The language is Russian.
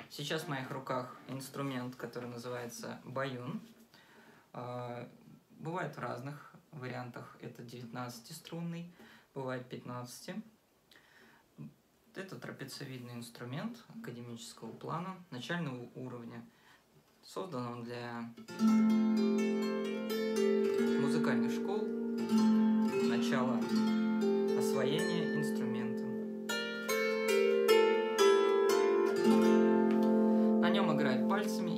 Сейчас в моих руках инструмент, который называется баюн. Бывает в разных вариантах. Это 19-струнный, бывает 15. Это трапециевидный инструмент академического плана, начального уровня. Создан он для музыкальных школ, начала освоения инструмента. На нем играют пальцами